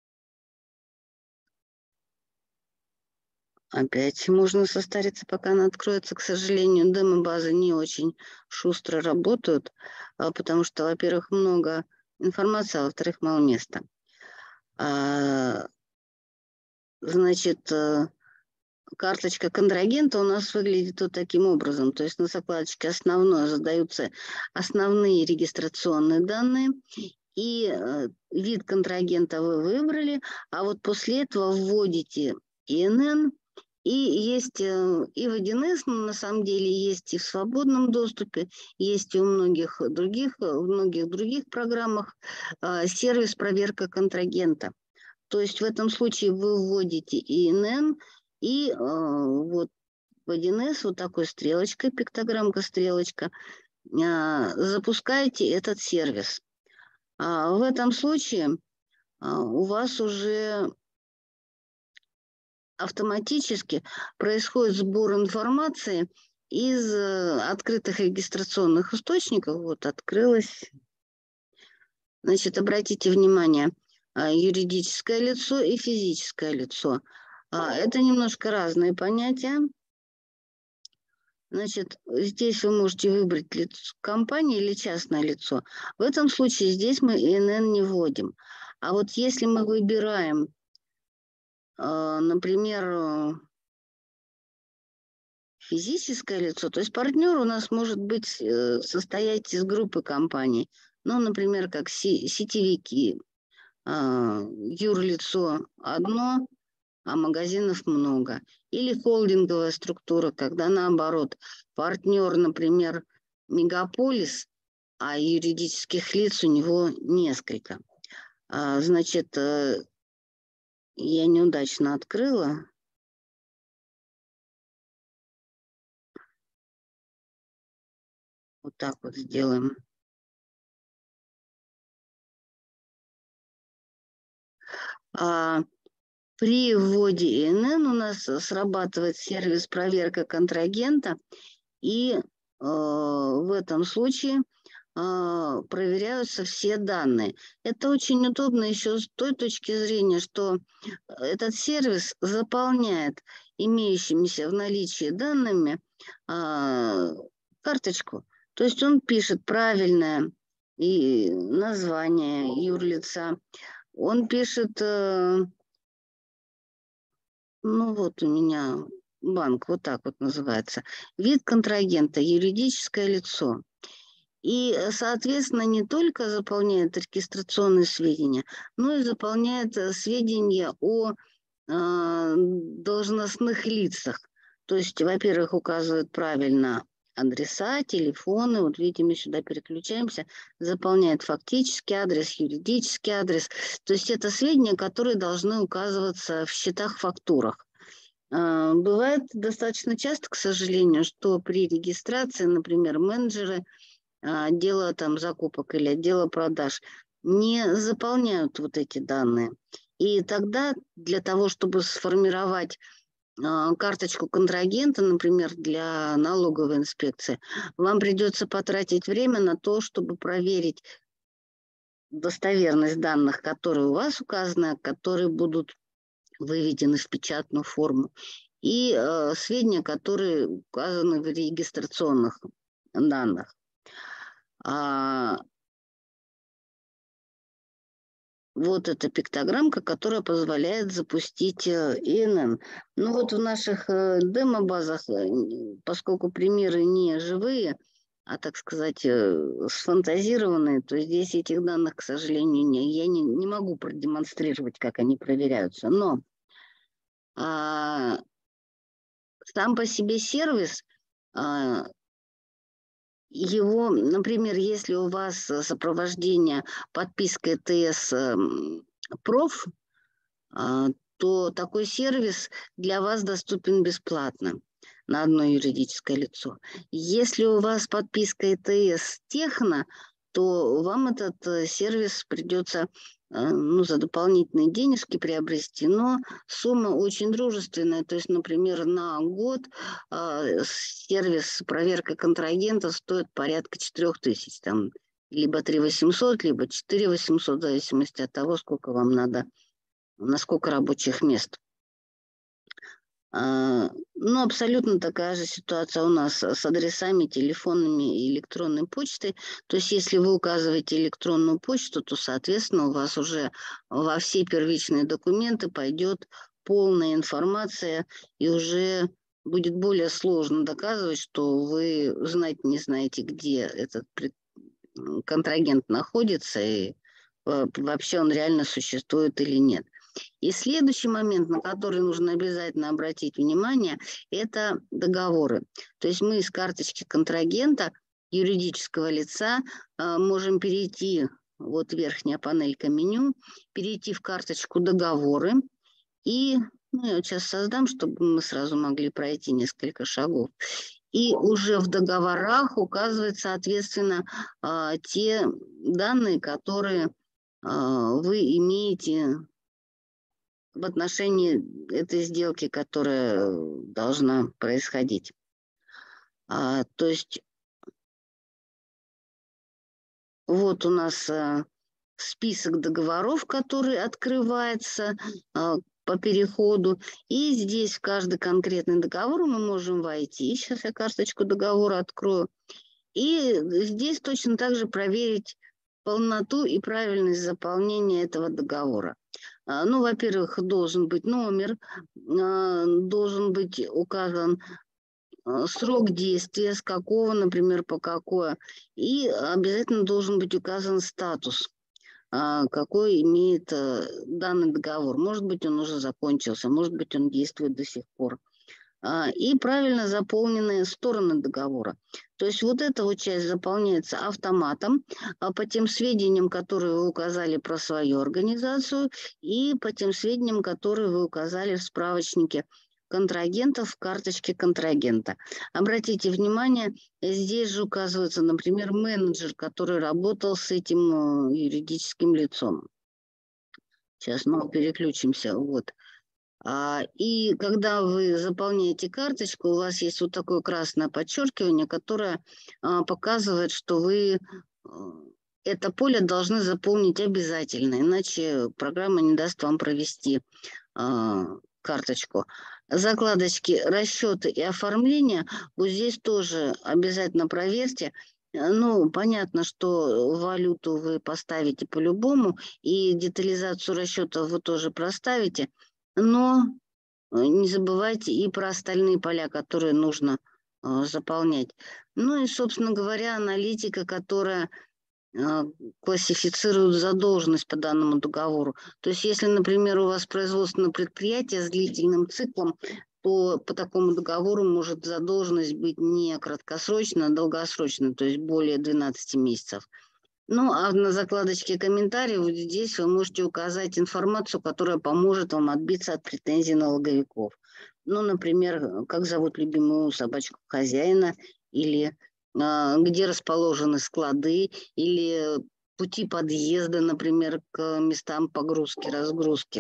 A: Опять можно состариться, пока она откроется. К сожалению, демо-базы не очень шустро работают, потому что, во-первых, много информации, а во-вторых, мало места. Значит, карточка контрагента у нас выглядит вот таким образом. То есть на закладочке «Основное» задаются основные регистрационные данные, и вид контрагента вы выбрали, а вот после этого вводите ИНН, и есть и в 1С, на самом деле, есть и в свободном доступе, есть и у многих других программах сервис проверка контрагента. То есть в этом случае вы вводите ИНН, и вот в 1С вот такой стрелочкой, пиктограммка-стрелочка, запускаете этот сервис. В этом случае у вас уже автоматически происходит сбор информации из открытых регистрационных источников. Вот открылось. Значит, обратите внимание, юридическое лицо и физическое лицо. Это немножко разные понятия. Значит, здесь вы можете выбрать лицо компании или частное лицо. В этом случае здесь мы ИНН не вводим. А вот если мы выбираем, например, физическое лицо, то есть партнер у нас может быть состоять из группы компаний, например, как сетевики, юрлицо одно, а магазинов много. Или холдинговая структура, когда наоборот, партнер, например, мегаполис, а юридических лиц у него несколько. Значит, я неудачно открыла. Вот так вот сделаем. При вводе ИНН у нас срабатывает сервис проверка контрагента, и в этом случае проверяются все данные. Это очень удобно еще с той точки зрения, что этот сервис заполняет имеющимися в наличии данными карточку. То есть он пишет правильное и название юрлица, он пишет, ну вот у меня банк, вот так вот называется, вид контрагента, юридическое лицо. И, соответственно, не только заполняет регистрационные сведения, но и заполняет сведения о должностных лицах. То есть, во-первых, указывает правильно адреса, телефоны. Вот видите, мы сюда переключаемся, заполняет фактический адрес, юридический адрес. То есть это сведения, которые должны указываться в счетах, фактурах. Бывает достаточно часто, к сожалению, что при регистрации, например, менеджеры отдела там закупок или отдела продаж не заполняют вот эти данные. И тогда для того, чтобы сформировать карточку контрагента, например, для налоговой инспекции, вам придется потратить время на то, чтобы проверить достоверность данных, которые у вас указаны, которые будут выведены в печатную форму, и сведения, которые указаны в регистрационных данных. Вот эта пиктограммка, которая позволяет запустить ИНН. Ну вот в наших демо-базах, поскольку примеры не живые, а, так сказать, сфантазированные, то здесь этих данных, к сожалению, я не могу продемонстрировать, как они проверяются. Но сам по себе сервис, его, например, если у вас сопровождение подписка ТС Проф, то такой сервис для вас доступен бесплатно на одно юридическое лицо. Если у вас подписка ИТС Техно, то вам этот сервис придется за дополнительные денежки приобрести, но сумма очень дружественная. То есть, например, на год сервис проверка контрагента стоит порядка 4000, там, либо 3800, либо 4800, в зависимости от того, сколько вам надо, на сколько рабочих мест. Ну, абсолютно такая же ситуация у нас с адресами, телефонами и электронной почтой. То есть, если вы указываете электронную почту, то, соответственно, у вас уже во все первичные документы пойдет полная информация, и уже будет более сложно доказывать, что вы знать не знаете, где этот контрагент находится, и вообще он реально существует или нет. И следующий момент, на который нужно обязательно обратить внимание, это договоры. То есть мы из карточки контрагента юридического лица можем перейти, вот верхняя панелька меню, перейти в карточку договоры. И я вот сейчас создам, чтобы мы сразу могли пройти несколько шагов. И уже в договорах указывать, соответственно, те данные, которые вы имеете в отношении этой сделки, которая должна происходить. То есть вот у нас список договоров, который открывается по переходу. И здесь в каждый конкретный договор мы можем войти. Сейчас я карточку договора открою. И здесь точно так же проверить полноту и правильность заполнения этого договора. Ну, во-первых, должен быть номер, должен быть указан срок действия, с какого, например, по какое, и обязательно должен быть указан статус, какой имеет данный договор. Может быть, он уже закончился, может быть, он действует до сих пор. И правильно заполненные стороны договора. То есть вот эта вот часть заполняется автоматом по тем сведениям, которые вы указали про свою организацию, и по тем сведениям, которые вы указали в справочнике контрагентов в карточке контрагента. Обратите внимание, здесь же указывается, например, менеджер, который работал с этим юридическим лицом. Сейчас мы переключимся. Вот. И когда вы заполняете карточку, у вас есть вот такое красное подчеркивание, которое показывает, что вы это поле должны заполнить обязательно, иначе программа не даст вам провести карточку. Закладочки расчеты и оформление, вот здесь тоже обязательно проверьте. Ну, понятно, что валюту вы поставите по-любому, и детализацию расчета вы тоже проставите, но не забывайте и про остальные поля, которые нужно заполнять. Ну и, собственно говоря, аналитика, которая классифицирует задолженность по данному договору. То есть, если, например, у вас производственное предприятие с длительным циклом, то по такому договору может задолженность быть не краткосрочная, а долгосрочная, то есть более 12 месяцев. Ну, а на закладочке комментариев вот здесь вы можете указать информацию, которая поможет вам отбиться от претензий налоговиков. Ну, например, как зовут любимую собачку хозяина, или где расположены склады, или пути подъезда, например, к местам погрузки, разгрузки.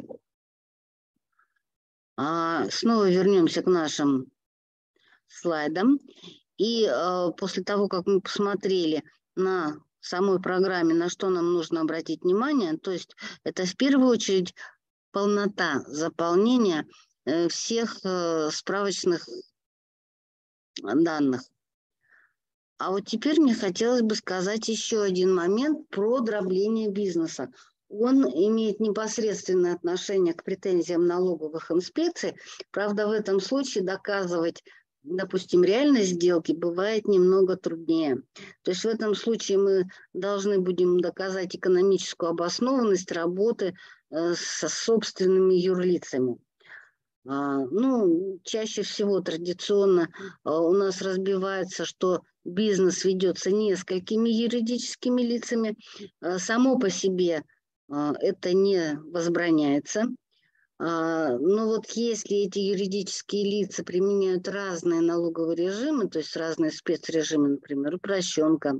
A: Снова вернемся к нашим слайдам. И после того, как мы посмотрели на самой программе, на что нам нужно обратить внимание, то есть это в первую очередь полнота заполнения всех справочных данных. А вот теперь мне хотелось бы сказать еще один момент про дробление бизнеса. Он имеет непосредственное отношение к претензиям налоговых инспекций. Правда, в этом случае доказывать, допустим, реальность сделки бывает немного труднее. То есть в этом случае мы должны будем доказать экономическую обоснованность работы со собственными юрлицами. Ну, чаще всего традиционно у нас разбивается, что бизнес ведется несколькими юридическими лицами. Само по себе это не возбраняется. Но вот если эти юридические лица применяют разные налоговые режимы, то есть разные спецрежимы, например, упрощенка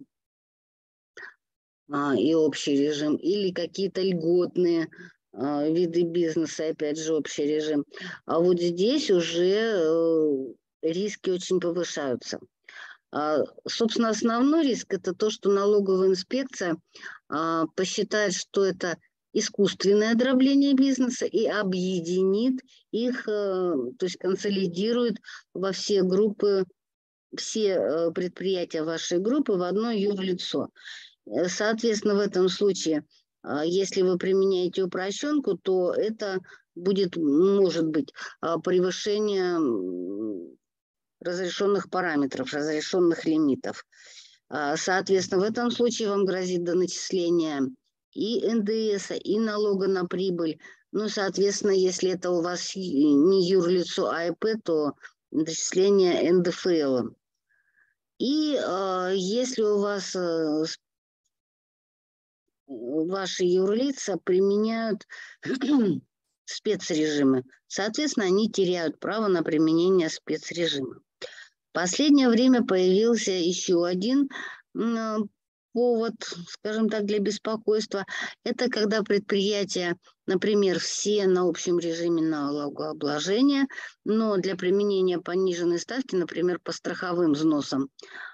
A: и общий режим, или какие-то льготные виды бизнеса, опять же, общий режим. А вот здесь уже риски очень повышаются. Собственно, основной риск – это то, что налоговая инспекция посчитает, что это искусственное дробление бизнеса и объединит их, то есть консолидирует во все группы, все предприятия вашей группы в одно юрлицо. Соответственно, в этом случае, если вы применяете упрощенку, то это будет, может быть, превышение разрешенных параметров, разрешенных лимитов. Соответственно, в этом случае вам грозит доначисление и НДС, и налога на прибыль. Ну, соответственно, если это у вас не юрлицо, а ИП, то начисление НДФЛ. И если у вас ваши юрлица применяют спецрежимы, соответственно, они теряют право на применение спецрежима. В последнее время появился еще один повод, скажем так, для беспокойства. Это когда предприятия, например, все на общем режиме налогообложения, но для применения пониженной ставки, например, по страховым взносам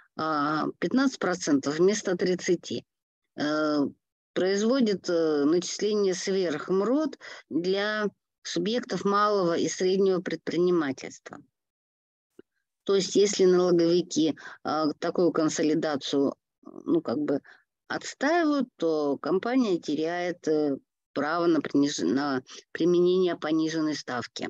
A: 15% вместо 30%, производит начисление сверх МРОТ для субъектов малого и среднего предпринимательства. То есть, если налоговики такую консолидацию, ну, как бы отстаивают, то компания теряет право на применение пониженной ставки.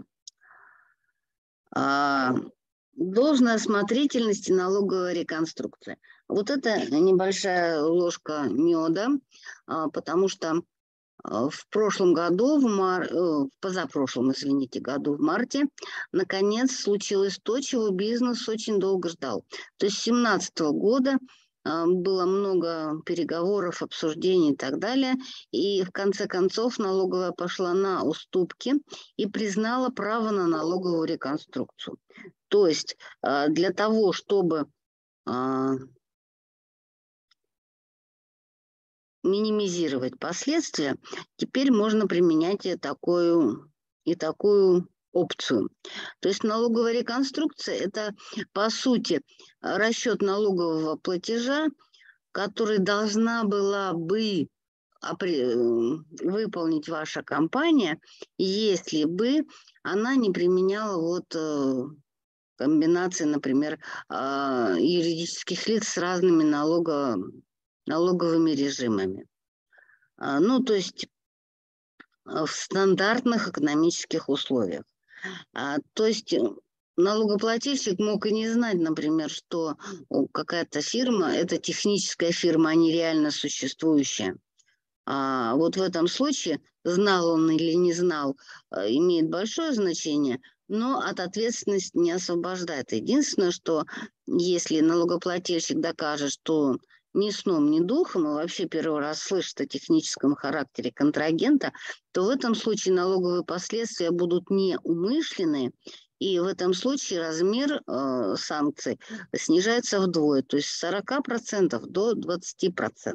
A: Должная осмотрительность и налоговая реконструкция. Вот это небольшая ложка меда, потому что в прошлом году, в позапрошлом, извините, году, в марте, наконец случилось то, чего бизнес очень долго ждал. То есть с 2017 года было много переговоров, обсуждений и так далее. И в конце концов налоговая пошла на уступки и признала право на налоговую реконструкцию. То есть для того, чтобы минимизировать последствия, теперь можно применять и такую опцию. То есть налоговая реконструкция – это, по сути, расчет налогового платежа, который должна была бы выполнить ваша компания, если бы она не применяла комбинации, например, юридических лиц с разными налоговыми режимами. То есть в стандартных экономических условиях. То есть налогоплательщик мог и не знать, например, что какая-то фирма – это техническая фирма, а не реально существующая. Вот в этом случае, знал он или не знал, имеет большое значение, но от ответственности не освобождает. Единственное, что если налогоплательщик докажет, что ни сном, ни духом, и вообще первый раз слышит о техническом характере контрагента, то в этом случае налоговые последствия будут неумышленные, и в этом случае размер санкций снижается вдвое, то есть с 40% до 20%.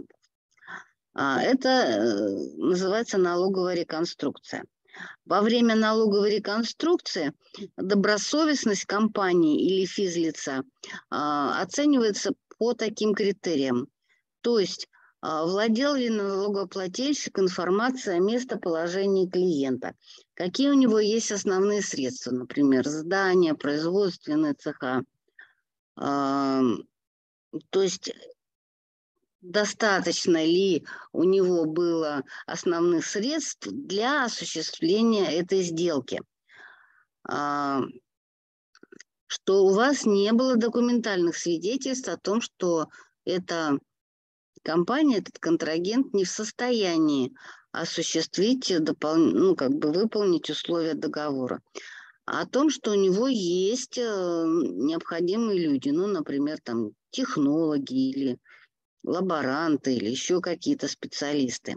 A: Это называется налоговая реконструкция. Во время налоговой реконструкции добросовестность компании или физлица оценивается по таким критериям. То есть владел ли налогоплательщик информацией о местоположении клиента, какие у него есть основные средства, например, здания, производственные цеха. То есть достаточно ли у него было основных средств для осуществления этой сделки. Что у вас не было документальных свидетельств о том, что эта компания, этот контрагент не в состоянии осуществить, выполнить условия договора. О том, что у него есть необходимые люди, например, там технологи или лаборанты или еще какие-то специалисты.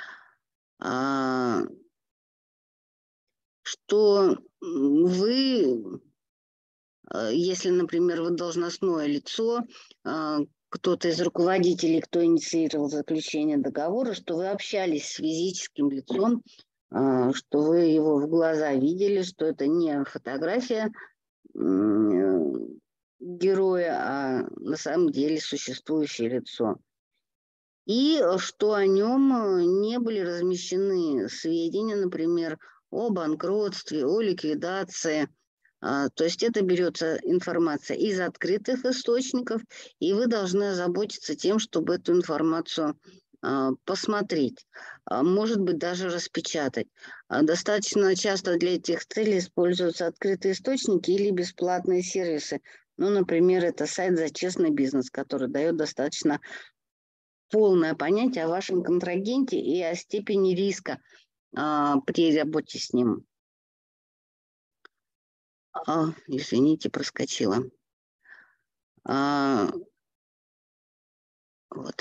A: Что вы, если, например, вы должностное лицо, кто-то из руководителей, кто инициировал заключение договора, что вы общались с физическим лицом, что вы его в глаза видели, что это не фотография героя, а на самом деле существующее лицо. И что о нем не были размещены сведения, например, о банкротстве, о ликвидации. То есть это берется информация из открытых источников, и вы должны озаботиться тем, чтобы эту информацию посмотреть, может быть, даже распечатать. Достаточно часто для этих целей используются открытые источники или бесплатные сервисы. Например, это сайт «За честный бизнес», который дает достаточно полное понятие о вашем контрагенте и о степени риска при работе с ним. Извините, проскочила. Вот.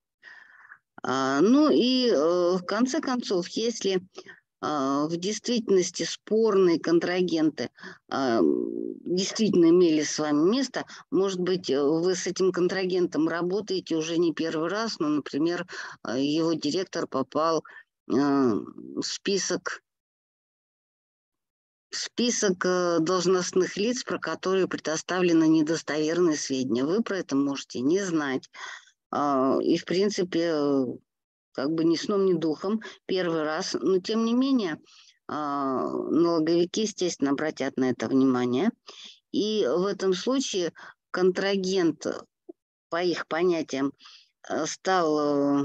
A: В конце концов, если в действительности спорные контрагенты действительно имели с вами место, может быть, вы с этим контрагентом работаете уже не первый раз, но, например, его директор попал в список должностных лиц, про которые предоставлены недостоверные сведения. Вы про это можете не знать. И, в принципе, ни сном, ни духом первый раз. Но, тем не менее, налоговики, естественно, обратят на это внимание. И в этом случае контрагент, по их понятиям, стал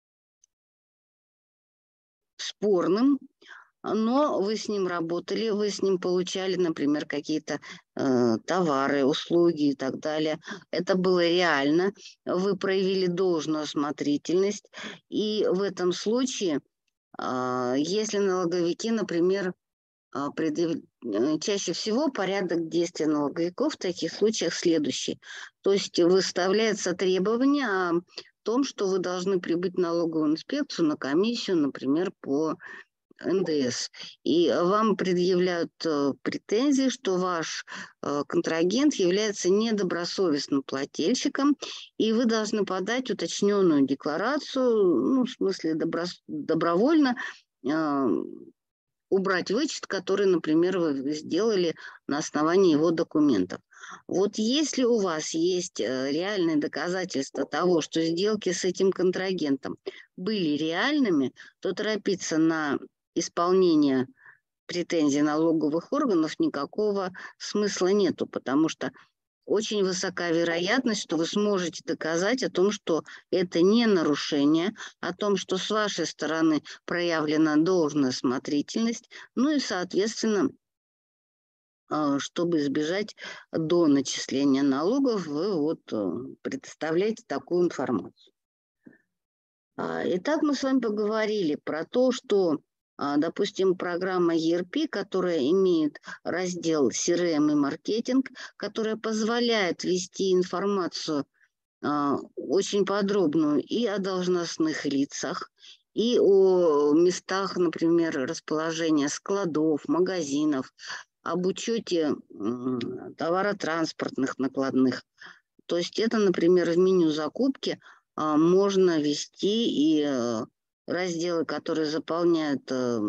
A: спорным, но вы с ним работали, вы с ним получали, например, какие-то товары, услуги и так далее. Это было реально, вы проявили должную осмотрительность, и в этом случае, если налоговики, например, чаще всего порядок действия налоговиков в таких случаях следующий. То есть выставляется требование о том, что вы должны прибыть в налоговую инспекцию на комиссию, например, по НДС. И вам предъявляют претензии, что ваш контрагент является недобросовестным плательщиком, и вы должны подать уточненную декларацию, ну, в смысле добровольно убрать вычет, который, например, вы сделали на основании его документов. Вот если у вас есть реальные доказательства того, что сделки с этим контрагентом были реальными, то торопиться на исполнение претензий налоговых органов никакого смысла нету, потому что очень высока вероятность, что вы сможете доказать о том, что это не нарушение, о том, что с вашей стороны проявлена должная осмотрительность, ну и, соответственно, чтобы избежать до начисления налогов, вы вот предоставляете такую информацию. Итак, мы с вами поговорили про то, что, допустим, программа ERP, которая имеет раздел CRM и маркетинг, которая позволяет вести информацию очень подробную и о должностных лицах, и о местах, например, расположения складов, магазинов, об учете товаротранспортных накладных. То есть это, например, в меню закупки можно ввести и разделы, которые заполняют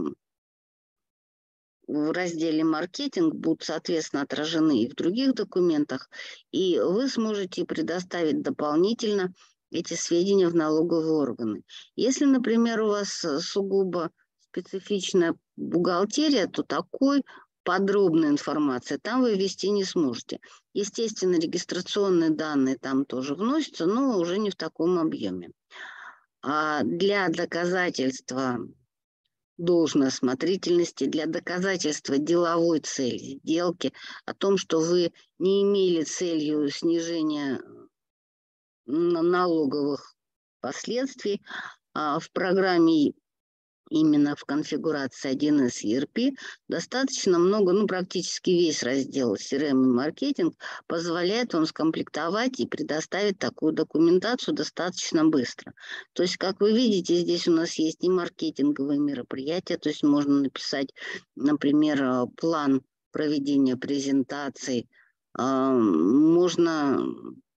A: в разделе «Маркетинг», будут, соответственно, отражены и в других документах, и вы сможете предоставить дополнительно эти сведения в налоговые органы. Если, например, у вас сугубо специфичная бухгалтерия, то такой подробной информации там вы ввести не сможете. Естественно, регистрационные данные там тоже вносятся, но уже не в таком объеме. А для доказательства должной осмотрительности, для доказательства деловой цели сделки, о том, что вы не имели целью снижения налоговых последствий, в программе именно в конфигурации 1С ERP достаточно много, ну практически весь раздел CRM и маркетинг позволяет вам скомплектовать и предоставить такую документацию достаточно быстро. То есть, как вы видите, здесь у нас есть и маркетинговые мероприятия, то есть можно написать, например, план проведения презентаций, можно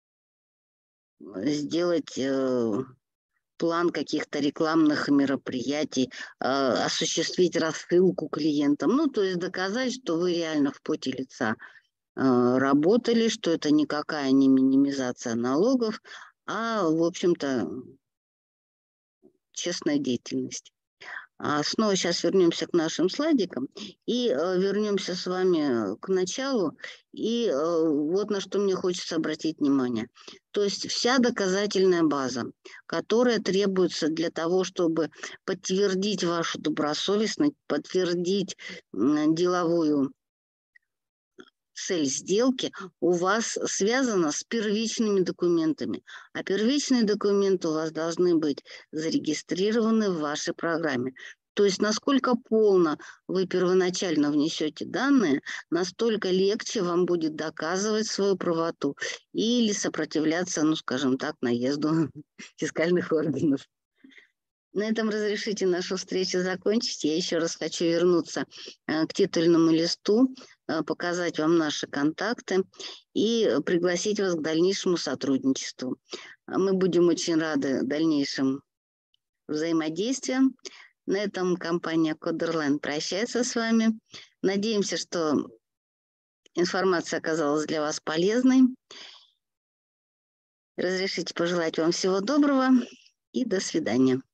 A: сделать план каких-то рекламных мероприятий, осуществить рассылку клиентам. Ну, то есть доказать, что вы реально в поте лица работали, что это никакая не минимизация налогов, а, в общем-то, честная деятельность. Снова сейчас вернемся к нашим слайдикам и вернемся с вами к началу. И вот на что мне хочется обратить внимание. То есть вся доказательная база, которая требуется для того, чтобы подтвердить вашу добросовестность, подтвердить деловую цель сделки, у вас связана с первичными документами. А первичные документы у вас должны быть зарегистрированы в вашей программе. То есть насколько полно вы первоначально внесете данные, настолько легче вам будет доказывать свою правоту или сопротивляться, ну скажем так, наезду фискальных органов. На этом разрешите нашу встречу закончить. Я еще раз хочу вернуться к титульному листу, показать вам наши контакты и пригласить вас к дальнейшему сотрудничеству. Мы будем очень рады дальнейшим взаимодействиям. На этом компания Coderline прощается с вами. Надеемся, что информация оказалась для вас полезной. Разрешите пожелать вам всего доброго и до свидания.